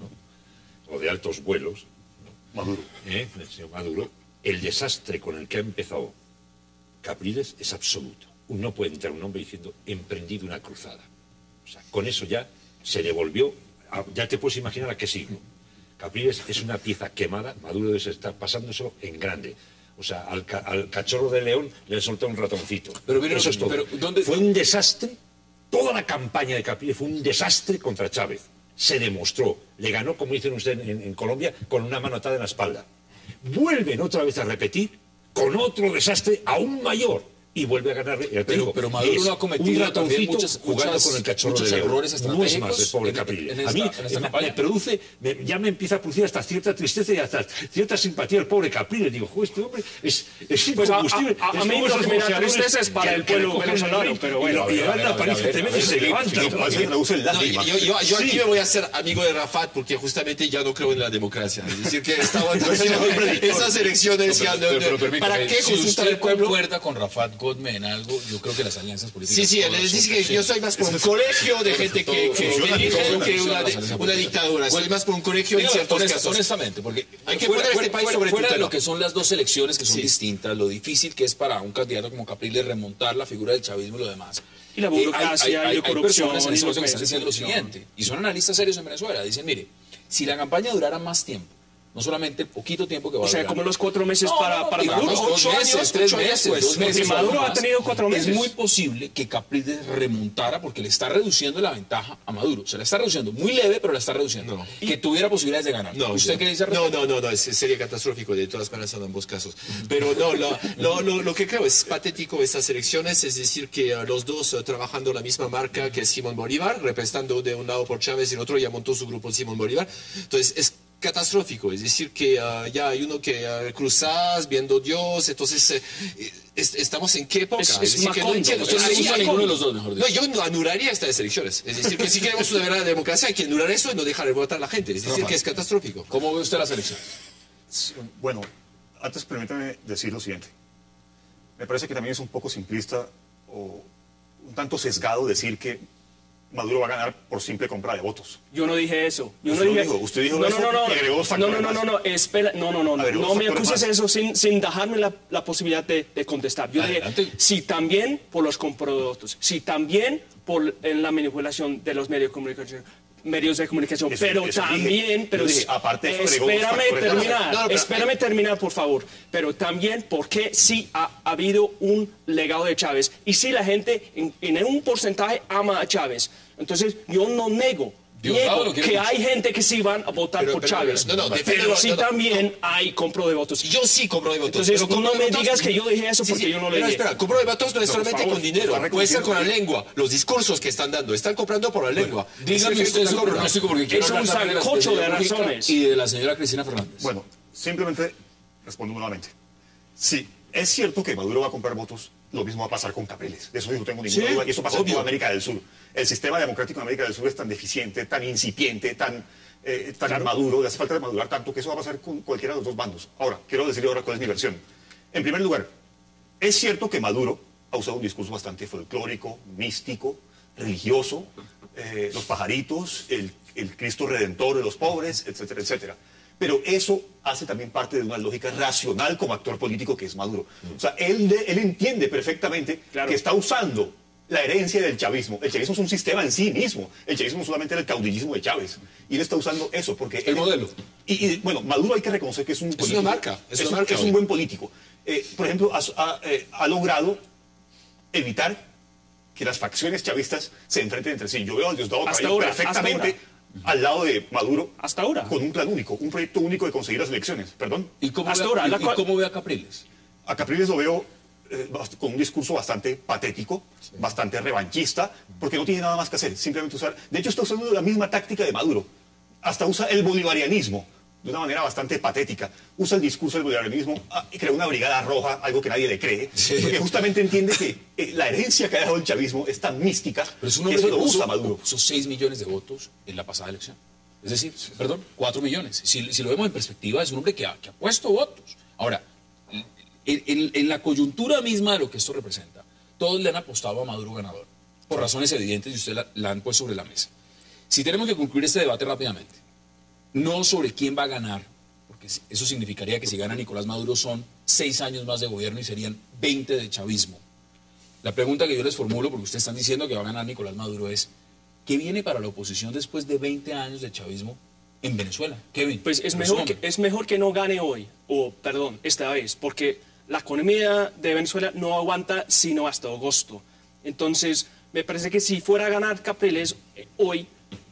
¿no? o de altos vuelos, Maduro. ¿eh? el señor Maduro, el desastre con el que ha empezado Capriles es absoluto. No puede entrar un hombre diciendo emprendido una cruzada. O sea, con eso ya se devolvió, a- ya te puedes imaginar a qué siglo. Capriles es una pieza quemada, Maduro debe estar pasándoselo en grande. O sea, al, ca- al cachorro de León le soltó un ratoncito. Pero mire, eso es todo. pero ¿dónde- Fue un desastre, toda la campaña de Capriles fue un desastre contra Chávez. Se demostró, le ganó, como dicen ustedes en, en Colombia, con una mano atada en la espalda. Vuelven otra vez a repetir con otro desastre aún mayor. Y vuelve a ganar. ya te Pero- digo, pero Maduro es no ha cometido un ratoncito también muchas- jugando muchas- con el cachorro muchos de León. errores No es estratégicos más el pobre en- Capriles. en a mí esta- en esta me- campaña. me produce, me- ya me empieza a producir hasta cierta tristeza y hasta cierta simpatía el pobre Capriles. Digo, "Jo, este hombre es, es Pues a- incombustible". a- a Es mí como lo esos que me da boxeadores tristeza es para que- el que pueblo le cogen el venezolano, ring pero bueno. y lo- y le A dan ver, la a ver, paliza a ver, tremenda y a se ver, levanta. Lo que pasa es que traduce el No, lágrima. yo, yo- yo aquí Sí. me voy a hacer amigo de Rafat porque justamente ya no creo en la democracia. Es decir, que estaba esas elecciones ya no- Pero- pero no- permítame, ¿para qué si consultar usted al pueblo? concuerda con Rafat Godme en algo, yo creo que las alianzas políticas... Sí, sí, todas él son- dice que sí. yo soy más por un colegio de gente que, que, que funciona, dirige funciona, que funciona una, las alianzas una políticas. dictadura. Soy más por un colegio en Digo, ciertos honest- casos. honestamente, porque Hay que fuera, poner fuera- este país fuera- sobre fuera de tutela. lo que son las dos elecciones que son Sí. distintas, lo difícil que es para un candidato como Capriles remontar la figura del chavismo y lo demás. Y la Eh, hay- burocracia hay, y hay- la hay corrupción personas en y ese los momento que están medios de diciendo lo comunicación. siguiente, y son analistas serios en Venezuela, dicen, mire, si la campaña durara más tiempo, no solamente el poquito tiempo que va O a sea, durar. como los cuatro meses No, para, no, para digamos, Maduro. dos Ocho meses, años, tres ocho años, meses, pues, dos meses, porque Maduro algo ha más. tenido cuatro meses. Es muy posible que Capriles remontara porque le está reduciendo la ventaja a Maduro. Se la está reduciendo, muy leve, pero la está reduciendo. No. Que tuviera posibilidades de ganar. No, ¿Usted yo- qué dice al no, respecto? no, no, no, es- sería catastrófico de todas maneras en ambos casos. Pero no, lo, lo, lo, lo que creo es patético estas elecciones, es decir, que uh, los dos uh, trabajando la misma marca que Simón Bolívar, representando de un lado por Chávez y el otro ya montó su grupo Simón Bolívar. Entonces es catastrófico, es decir, que uh, ya hay uno que uh, cruzas viendo Dios, entonces eh, es- estamos en qué época. Es- es decir, que no Macondo, entiendo. Usted no Ahí le gusta hay- ninguno de los dos, mejor dicho. No, yo no anularía estas elecciones. Es decir, que si queremos una verdadera democracia hay que anular eso y no dejar de votar a la gente. Es decir, Rafael. que es catastrófico. ¿Cómo ve usted las elecciones? Bueno, antes permítame decir lo siguiente. Me parece que también es un poco simplista o un tanto sesgado decir que Maduro va a ganar por simple compra de votos. Yo no dije eso. Yo Usted no lo dije dijo, usted dijo no, eso no, no, no. y agregó dos no, no, factores no, no, más. no, espera, no, no, no, no, Agregó no dos me factores acuses más. eso sin, sin dejarme la, la posibilidad de, de contestar. Yo Adelante. dije, si también por los comproductos, si también por en la manipulación de los medios de comunicación, medios de comunicación, Eso- pero eso dije. también, pero Yo dije, aparte de eso, agregó dos espérame factores más. terminar, No, no, pero- espérame terminar, por favor, pero también porque sí ha, ha habido un legado de Chávez y sí la gente en, en un porcentaje ama a Chávez. Entonces, yo no nego Diosdado lo Diego, quiere que mucho. hay gente que sí van a votar Pero- por pero- Chávez. no, no, pero defiéndelo, sí no, no, también hay compro de votos. Yo sí compro de votos. Entonces, pero no compro de me votos- digas que yo dije eso Sí, porque sí, yo no lo pero dije. espera, compro de votos no es No, por solamente favor, con dinero, está puede ser con la reconociendo lengua, los discursos que están dando, están comprando por la lengua. Dígame Es que usted su están comprando. pronóstico porque quiero Es un hablar también de la sancocho de experiencia Mujica razones. y de la señora Cristina Fernández. Bueno, simplemente respondo nuevamente. Sí, es cierto que Maduro va a comprar votos, lo mismo va a pasar con Capriles. De eso yo no tengo ninguna Sí, duda y eso pasa en obvio. toda América del Sur. El sistema democrático en América del Sur es tan deficiente, tan incipiente, tan, eh, tan inmaduro, le hace falta de madurar tanto que eso va a pasar con cualquiera de los dos bandos. Ahora, quiero decirle ahora cuál es mi versión. En primer lugar, es cierto que Maduro ha usado un discurso bastante folclórico, místico, religioso, eh, los pajaritos, el, el Cristo Redentor de los pobres, etcétera, etcétera. Pero eso hace también parte de una lógica racional como actor político que es Maduro. O sea, él, él entiende perfectamente Claro. que está usando la herencia del chavismo. El chavismo es un sistema en sí mismo. El chavismo solamente era el caudillismo de Chávez. Y él está usando eso porque... El él- modelo. Y, y, bueno, Maduro hay que reconocer que es un político. una marca, es Es, una un, marca es un hoy. buen político. Eh, por ejemplo, ha, ha, eh, ha logrado evitar que las facciones chavistas se enfrenten entre sí. Yo veo al Diosdado Hasta Cabello ahora, perfectamente hasta al lado de Maduro. Hasta ahora. Con un plan único, un proyecto único de conseguir las elecciones. Perdón. ¿Y cómo, hasta ve, ahora, y- la y cual- cómo ve a Capriles? A Capriles lo veo eh, bast- con un discurso bastante patético, bastante revanchista, porque no tiene nada más que hacer, simplemente usar... De hecho, está usando la misma táctica de Maduro. Hasta usa el bolivarianismo de una manera bastante patética. Usa el discurso del bolivarianismo ah, y crea una brigada roja, algo que nadie le cree, porque justamente entiende que eh, la herencia que ha dejado el chavismo es tan mística Pero es un que hombre eso que lo usa puso, Maduro. puso seis millones de votos en la pasada elección. Es decir, perdón, cuatro millones. Si, si lo vemos en perspectiva, es un hombre que ha, que ha puesto votos. Ahora, en, en- en la coyuntura misma de lo que esto representa, todos le han apostado a Maduro ganador, por razones evidentes y usted la, la han puesto sobre la mesa. Si tenemos que concluir este debate rápidamente, no sobre quién va a ganar, porque eso significaría que si gana Nicolás Maduro son seis años más de gobierno y serían veinte de chavismo. La pregunta que yo les formulo, porque ustedes están diciendo que va a ganar Nicolás Maduro, es ¿qué viene para la oposición después de veinte años de chavismo en Venezuela? Kevin. Pues es su mejor, hombre. que, es mejor que no gane hoy, o perdón, esta vez, porque la economía de Venezuela no aguanta sino hasta agosto. Entonces, me parece que si fuera a ganar Capriles eh, hoy,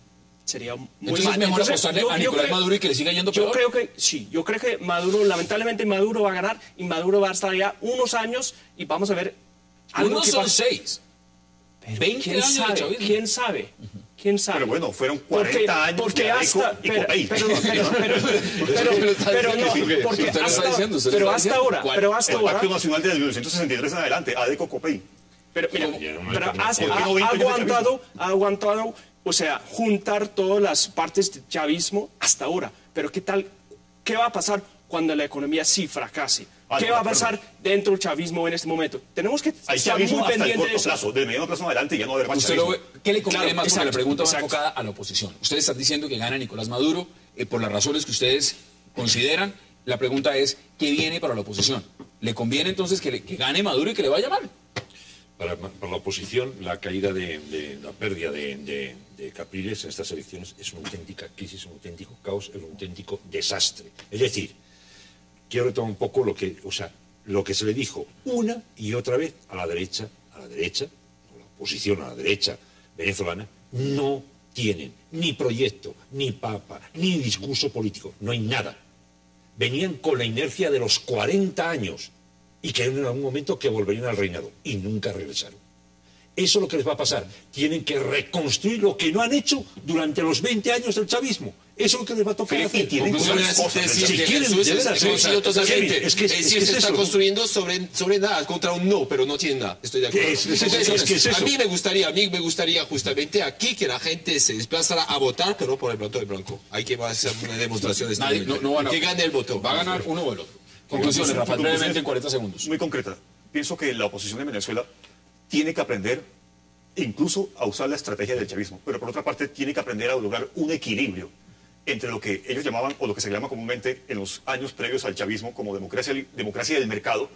sería muy Entonces mal. es mejor Entonces, apostarle yo- a yo Nicolás creo- Maduro y que le siga yendo Yo peor. creo que sí, yo creo que Maduro, lamentablemente Maduro va a ganar y Maduro va a estar ya unos años y vamos a ver algo Unos que son pasa. seis. veinte ¿Quién años de sabe? chavismo. ¿Quién sabe? ¿Quién sabe? Pero bueno, fueron Porque- cuarenta años porque de Adeco hasta, y pero, Copey. pero, pero, pero, pero, pero, lo está pero diciendo, no, sí, porque usted lo está hasta, diciendo, usted lo pero está hasta diciendo. ahora, ¿Cuál? pero hasta El ahora, Pacto Nacional desde mil novecientos sesenta y tres en adelante, Adeco Copey. pero mira, Ya no me pero permite. has- ¿Por qué ha, no veinte ha años de aguantado, ha aguantado, o sea, juntar todas las partes del chavismo hasta ahora. Pero ¿qué tal? ¿Qué va a pasar cuando la economía sí fracase? Ah, ¿Qué no, va a pero- pasar dentro del chavismo en este momento? Tenemos que Hay estar chavismo muy hasta el pendientes de corto eso. plazo, del mediano plazo en adelante ya no va a haber más Usted lo chavismo. ve- ¿Qué le conviene Claro, más? Porque la exacto, pregunta va exacto. enfocada a la oposición. Ustedes están diciendo que gana Nicolás Maduro eh, por las razones que ustedes consideran. La pregunta es, ¿qué viene para la oposición? ¿Le conviene entonces que, le- que gane Maduro y que le vaya mal? Para, para la oposición, la caída de, de- la pérdida de, de- de Capriles en estas elecciones es una auténtica crisis, un auténtico caos, es un auténtico desastre. Es decir, quiero retomar un poco lo que, o sea, lo que se le dijo una y otra vez a la derecha, a la derecha, a la oposición a la derecha venezolana, no tienen ni proyecto, ni papa, ni discurso político, no hay nada. Venían con la inercia de los cuarenta años y creyeron en algún momento que volverían al reinado y nunca regresaron. Eso es lo que les va a pasar. Tienen que reconstruir lo que no han hecho durante los veinte años del chavismo. Eso es lo que les va a tocar Felipe, hacer. tienen Pues que una hacer cosas. tesis Si de quieren, Jesús de es veras, coincido o sea, totalmente. es que- es Es que decir, es se está eso. construyendo sobre, sobre nada, contra un no, pero no tiene nada. Estoy de acuerdo. Es- es- Entonces, es que es eso. A mí me gustaría, a mí me gustaría justamente aquí que la gente se desplazara a votar, pero por el voto de Blanco. Hay que hacer una demostración de este Nadie- momento. no- no van a- Que gane el voto. Va a ganar uno o el otro. Conclusiones, Mi Rafael, conclusión brevemente es en cuarenta segundos. Muy concreta. Pienso que la oposición de Venezuela tiene que aprender incluso a usar la estrategia del chavismo, pero por otra parte tiene que aprender a lograr un equilibrio entre lo que ellos llamaban, o lo que se llama comúnmente en los años previos al chavismo, como democracia, democracia del mercado,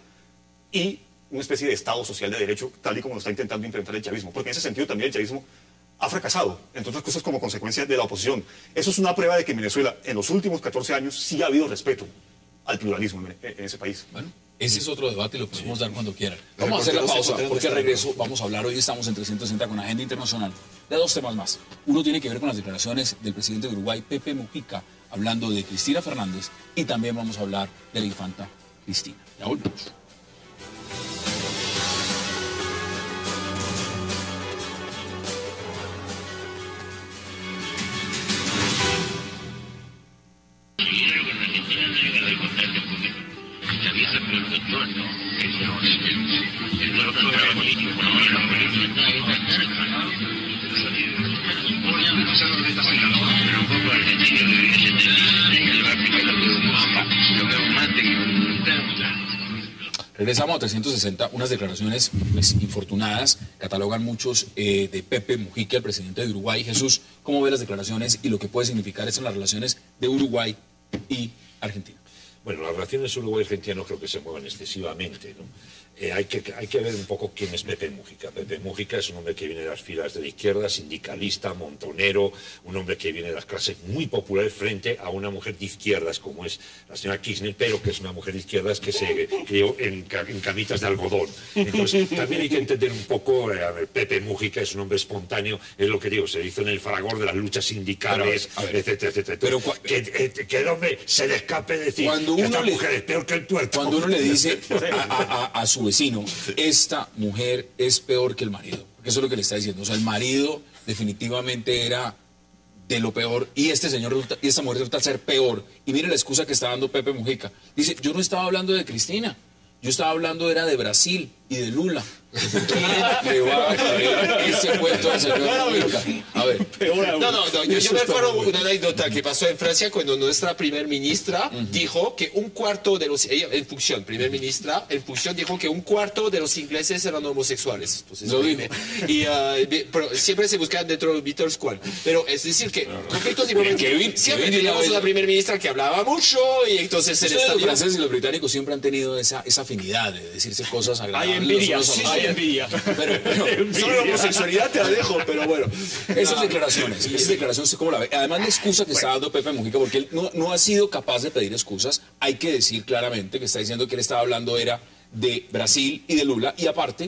y una especie de Estado social de derecho, tal y como lo está intentando implementar el chavismo. Porque en ese sentido también el chavismo ha fracasado, entre otras cosas como consecuencia de la oposición. Eso es una prueba de que en Venezuela, en los últimos catorce años, sí ha habido respeto al pluralismo en, en ese país. Bueno, Ese es otro debate y lo podemos dar cuando quieran. Vamos a hacer la pausa porque al regreso vamos a hablar, hoy estamos en trescientos sesenta con Agenda Internacional, de dos temas más. Uno tiene que ver con las declaraciones del presidente de Uruguay, Pepe Mujica, hablando de Cristina Fernández, y también vamos a hablar de la infanta Cristina. Ya volvemos. Regresamos a trescientos sesenta, unas declaraciones pues, infortunadas, catalogan muchos eh, de Pepe Mujica, el presidente de Uruguay. Jesús, ¿cómo ve las declaraciones y lo que puede significar eso en las relaciones de Uruguay y Argentina? Bueno, las relaciones Uruguay-Argentina no creo que se muevan excesivamente, ¿no? Eh, hay, que, hay que ver un poco quién es Pepe Mujica. Pepe Mujica es un hombre que viene de las filas de la izquierda, sindicalista, montonero, un hombre que viene de las clases muy populares frente a una mujer de izquierdas como es la señora Kirchner, pero que es una mujer de izquierdas que se crió en, en camitas de algodón. Entonces, también hay que entender un poco, eh, a ver, Pepe Mujica es un hombre espontáneo, es lo que digo, se hizo en el fragor de las luchas sindicales, pero, ver, etcétera, etcétera. Pero, que, eh, que el hombre se le escape de decir cuando que uno esta le, mujer es peor que el tuerto. Cuando uno le dice a, a, a, a su vecino, esta mujer es peor que el marido, porque eso es lo que le está diciendo. O sea, el marido definitivamente era de lo peor y este señor resulta, y esta mujer resulta ser peor. Y mire la excusa que está dando Pepe Mujica. Dice, yo no estaba hablando de Cristina, yo estaba hablando era de Brasil y de Lula. ¿Quién le va a creer ese cuento al señor Mujica? A ver. No, no, no. Yo, yo me acuerdo una anécdota que pasó en Francia cuando nuestra primer ministra uh-huh. dijo que un cuarto de los... Ella, en función, primer ministra, en función dijo que un cuarto de los ingleses eran homosexuales. Entonces, lo dijo. Y uh, pero siempre se buscaban dentro del Víctor Squad. Pero es decir que no, no. conflictos y momentos... Kevin, siempre Kevin teníamos una primer ministra que hablaba mucho y entonces... Se Ustedes, los franceses y los británicos siempre han tenido esa, esa afinidad de decirse cosas agradables. Hay envidia, sí, hay envidia. Pero, pero, solo la homosexualidad te la dejo, pero bueno. Esas declaraciones, esas declaraciones, ¿cómo la ve? Además la excusa que está dando Pepe Mujica, porque él no, no ha sido capaz de pedir excusas, hay que decir claramente que está diciendo que él estaba hablando era de Brasil y de Lula, y aparte,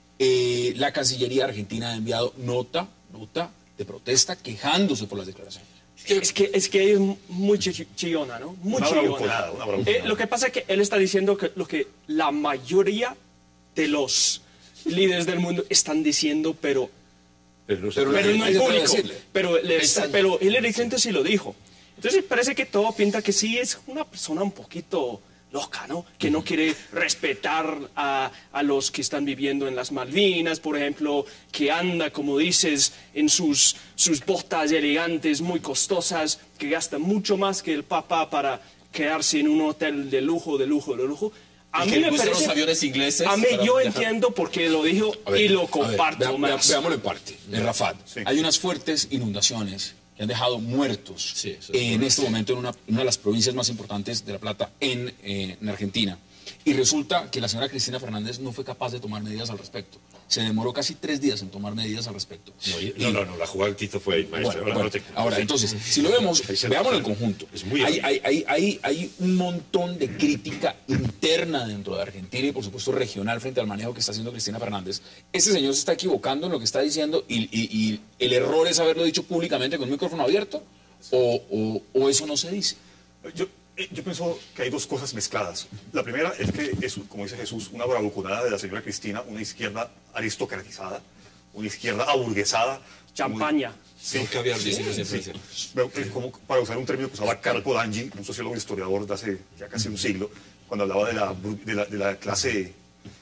eh, la Cancillería Argentina ha enviado nota, nota de protesta quejándose por las declaraciones. Es que, es que es muy chillona, ¿no? Muy una chillona. Una eh, lo que pasa es que él está diciendo que lo que la mayoría de los líderes del mundo están diciendo, pero pero no, pero, pero no en público. Pero, les, pero Hillary Clinton sí lo dijo. Entonces parece que todo pinta que sí es una persona un poquito loca, ¿no? Que no quiere respetar a, a los que están viviendo en las Malvinas, por ejemplo, que anda, como dices, en sus, sus botas elegantes muy costosas, que gasta mucho más que el Papa para quedarse en un hotel de lujo, de lujo, de lujo. A mí me parece, los aviones ingleses. A mí yo dejar... entiendo por qué lo dijo ver, y lo comparto ver, vea, más. Vea, veámoslo en parte. En Rafat sí. hay unas fuertes inundaciones que han dejado muertos sí, en este momento en una, en una de las provincias más importantes de La Plata, en, eh, en Argentina. Y resulta que la señora Cristina Fernández no fue capaz de tomar medidas al respecto. Se demoró casi tres días en tomar medidas al respecto. No, y, no, no, no, la jugada que hizo fue ahí, maestro. Bueno, bueno, bueno, ahora, sí. entonces, si lo vemos, veámoslo en conjunto. Es muy hay, hay, hay, hay, hay un montón de crítica interna dentro de Argentina y, por supuesto, regional frente al manejo que está haciendo Cristina Fernández. Este señor se está equivocando en lo que está diciendo y, y, y el error es haberlo dicho públicamente con un micrófono abierto o, o, o eso no se dice. Yo... Yo pienso que hay dos cosas mezcladas. La primera es que es, como dice Jesús, una bravuconada de la señora Cristina, una izquierda aristocratizada, una izquierda aburguesada. Champaña. Muy, sí, no caviar, sí, sí, sí, sí. Pero, como para usar un término que usaba Carl Polanyi, un sociólogo historiador de hace ya casi un siglo, cuando hablaba de la, de la, de la clase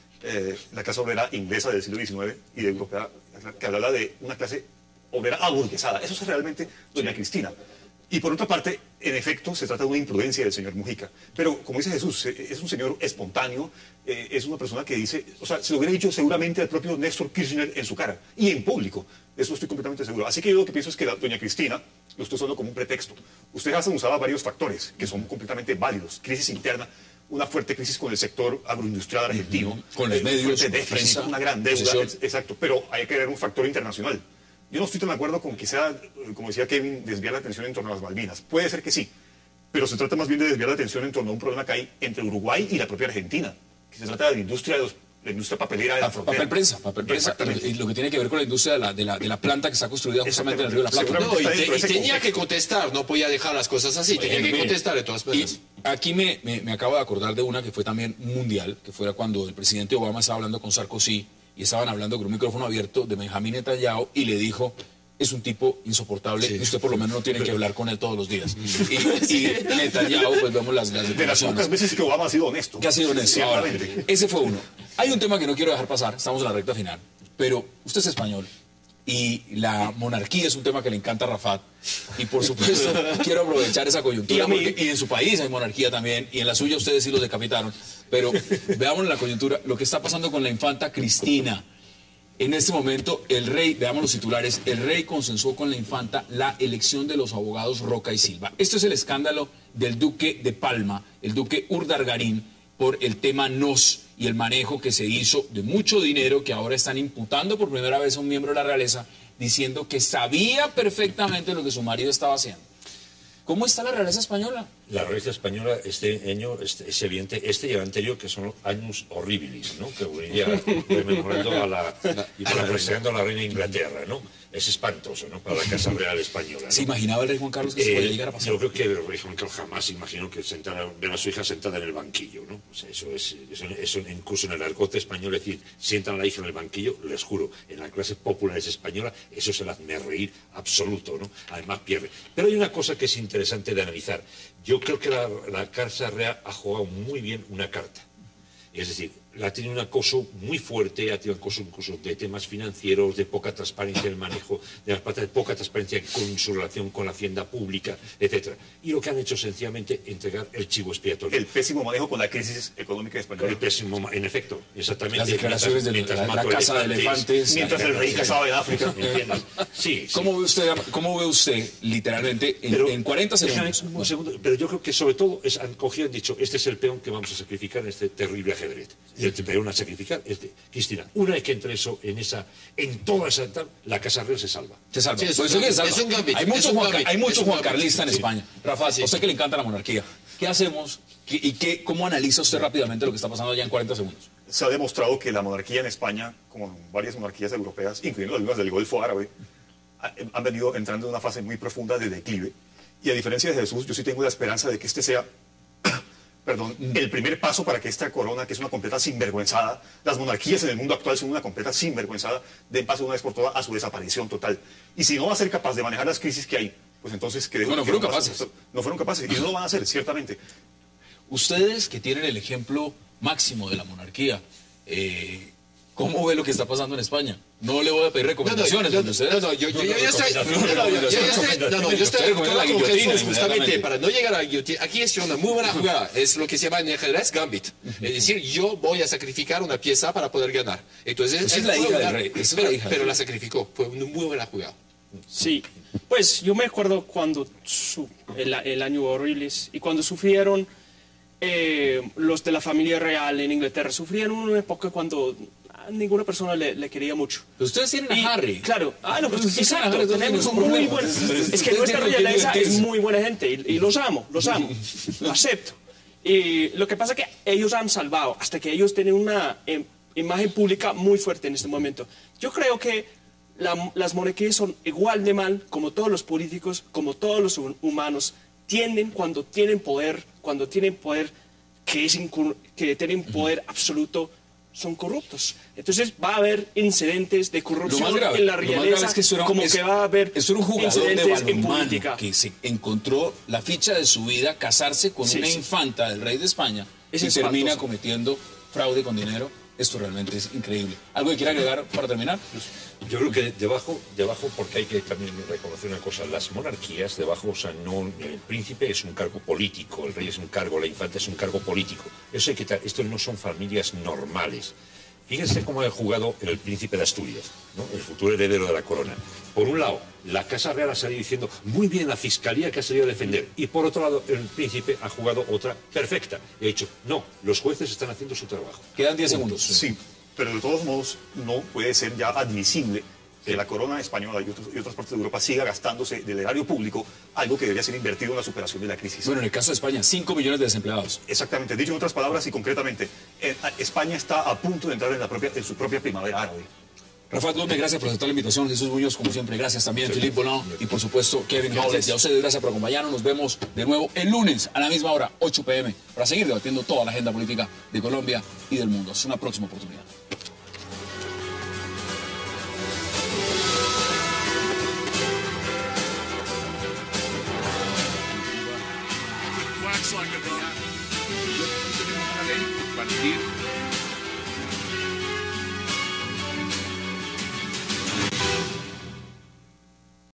eh, la clase obrera inglesa del siglo diecinueve y de europea, que hablaba de una clase obrera aburguesada. Eso es realmente doña sí. Cristina. Y por otra parte, en efecto, se trata de una imprudencia del señor Mujica. Pero, como dice Jesús, es un señor espontáneo, eh, es una persona que dice, o sea, se lo hubiera dicho seguramente al propio Néstor Kirchner en su cara, y en público. Eso estoy completamente seguro. Así que yo lo que pienso es que la, doña Cristina lo estoy usando como un pretexto. Usted hasta usaba varios factores que son completamente válidos. Crisis interna, una fuerte crisis con el sector agroindustrial argentino, uh-huh. con los eh, medios, un fuerte déficit, prensa, una gran deuda, posesión. Exacto. Pero hay que ver un factor internacional. Yo no estoy tan de acuerdo con que sea, como decía Kevin, desviar la atención en torno a las Malvinas. Puede ser que sí, pero se trata más bien de desviar la atención en torno a un problema que hay entre Uruguay y la propia Argentina. que se trata de la industria de los la industria papelera de la frontera. Papel prensa, papel prensa, y lo que tiene que ver con la industria de la, de la, de la planta que está construida justamente en el río de la Plata. No, y, te, y tenía que contestar, no podía dejar las cosas así, tenía que contestar de todas maneras. Y aquí me, me, me acabo de acordar de una que fue también mundial, que fue cuando el presidente Obama estaba hablando con Sarkozy y estaban hablando con un micrófono abierto de Benjamín Netanyahu y le dijo: es un tipo insoportable, sí, y usted por lo menos no tiene que hablar con él todos los días. Y, y Netanyahu, pues vemos las, las de las pocas veces que Obama ha sido honesto. Que ha sido honesto. Ahora, ese fue uno. Hay un tema que no quiero dejar pasar, estamos en la recta final, pero usted es español y la monarquía es un tema que le encanta a Rafat. Y por supuesto quiero aprovechar esa coyuntura, y, porque, y en su país hay monarquía también, y en la suya ustedes sí los decapitaron. Pero veamos la coyuntura, lo que está pasando con la infanta Cristina. En este momento, el rey, veamos los titulares, el rey consensuó con la infanta la elección de los abogados Roca y Silva. Esto es el escándalo del duque de Palma, el duque Urdangarín, por el tema Nos y el manejo que se hizo de mucho dinero que ahora están imputando por primera vez a un miembro de la realeza, diciendo que sabía perfectamente lo que su marido estaba haciendo. ¿Cómo está la realeza española? La realeza española este año este, es evidente, este y el anterior, que son años horribles, ¿no? Que venía rememorando a la, y parafraseando a la reina de Inglaterra, ¿no? Es espantoso, ¿no? Para la Casa Real Española, ¿no? ¿Se imaginaba el rey Juan Carlos que eh, se podía llegar a pasar? Yo creo que el rey Juan Carlos jamás imaginó que sentara, ver a su hija sentada en el banquillo, ¿no? O sea, eso es, eso, eso incluso en el argot español, es decir, sientan a la hija en el banquillo, les juro, en la clase populares española, eso es el hazme reír absoluto, ¿no? Además pierde. Pero hay una cosa que es interesante de analizar. Yo creo que la, la Casa Real ha jugado muy bien una carta. Es decir, ha tenido un acoso muy fuerte, ha tenido un acoso incluso de temas financieros, de poca transparencia en el manejo, de las patas, de poca transparencia con su relación con la hacienda pública, etcétera. Y lo que han hecho sencillamente entregar el chivo expiatorio. El pésimo manejo con la crisis económica española. El pésimo, en efecto, exactamente. Las declaraciones de la, la, la casa de elefantes. Mientras el rey cazaba en África. Sí, sí. ¿Cómo ve usted, cómo ve usted literalmente, en, pero, en cuarenta segundos? Un segundo, pero yo creo que sobre todo es, han cogido y han dicho, este es el peón que vamos a sacrificar en este terrible ajedrez. El peón a sacrificar es de Cristina. Una vez que entre eso, en esa, en toda esa tal, la Casa Real se salva. Se salva. Sí, es, pues un se salva. es un gambit. Hay mucho es Juan, gambit, hay mucho Juan gambit. Carlista en Sí. España. Rafa, Sí. a usted que le encanta la monarquía, ¿qué hacemos ¿Qué, y qué, cómo analiza usted rápidamente lo que está pasando allá en cuarenta segundos? Se ha demostrado que la monarquía en España, como en varias monarquías europeas, incluyendo algunas del Golfo Árabe, ha- han venido entrando en una fase muy profunda de declive. Y a diferencia de Jesús, yo sí tengo la esperanza de que este sea perdón, el primer paso para que esta corona, que es una completa sinvergüenzada, las monarquías en el mundo actual son una completa sinvergüenzada, den paso una vez por todas a su desaparición total. Y si no va a ser capaz de manejar las crisis que hay, pues entonces que... No, no que fueron pase. capaces. No fueron capaces, y no lo van a hacer, ciertamente. Ustedes que tienen el ejemplo máximo de la monarquía, eh, ¿cómo ve lo que está pasando en España? No le voy a pedir recomendaciones. No, no, donde ustedes- no, no, yo, yo, yo, yo estoy, no, no, no, yo, yo estoy, no, no, yo estoy Ustedes recomiendan la con guillotina Jesús justamente inmediatamente. para no llegar a la guillotina. Aquí es una muy buena jugada, es lo que se llama en el ajedrez gambit. Es decir, yo voy a sacrificar una pieza para poder ganar. Entonces, Esa él es la pudo hija del ganar, rey, esa es pero, la hija del pero rey. la sacrificó, fue una muy buena jugada. Sí, pues yo me acuerdo cuando su- el, el año horrible y cuando sufrieron eh, los de la familia real en Inglaterra, sufrieron una época cuando a ninguna persona le, le quería mucho. Pero ustedes tienen Y, a Harry. Claro, ah, no, pues, Ustedes tienen a exacto, Harry, no tenemos tienen muy problema. buena, Ustedes- es que ustedes nuestra tienen que realeza es divertirse. muy buena gente y, y los amo, los amo, lo acepto. Y lo que pasa es que ellos han salvado hasta que ellos tienen una eh, imagen pública muy fuerte en este momento. Yo creo que la- las monarquías son igual de mal como todos los políticos, como todos los hu- humanos, tienden cuando tienen poder, cuando tienen poder que, es incor- que tienen poder absoluto, son corruptos. Entonces va a haber incidentes de Lo corrupción más grave, en la lo más realeza, grave es que esto era, como es- que va a haber esto era un jugador de incidentes en balonmano política. que se encontró la ficha de su vida casarse con Sí, una sí. infanta del rey de España Es y espantoso. termina cometiendo fraude con dinero. Esto realmente es increíble. ¿Algo que quiera agregar para terminar? Yo creo que debajo, debajo, porque hay que también reconocer una cosa, las monarquías, debajo, o sea, no, el príncipe es un cargo político, el rey es un cargo, la infanta es un cargo político. Eso hay que, ta- esto no son familias normales. Fíjense cómo ha jugado el príncipe de Asturias, ¿no? El futuro heredero de la corona. Por un lado, la Casa Real ha salido diciendo muy bien la fiscalía que ha salido a defender. Y por otro lado, el príncipe ha jugado otra perfecta. Y ha dicho, no, los jueces están haciendo su trabajo. Quedan diez segundos. Sí, pero de todos modos no puede ser ya admisible que la corona española y, otros, y otras partes de Europa siga gastándose del erario público algo que debería ser invertido en la superación de la crisis. Bueno, en el caso de España, cinco millones de desempleados. Exactamente, dicho en otras palabras y concretamente, eh, España está a punto de entrar en, la propia, en su propia primavera árabe. Rafael Gómez, gracias por aceptar la invitación. Jesús Muñoz, como siempre, gracias también. Philippe Bollon y, por supuesto, Kevin Howlett. Y a ustedes, gracias por acompañarnos. Nos vemos de nuevo el lunes a la misma hora, ocho p m, para seguir debatiendo toda la agenda política de Colombia y del mundo. Es una próxima oportunidad. Partir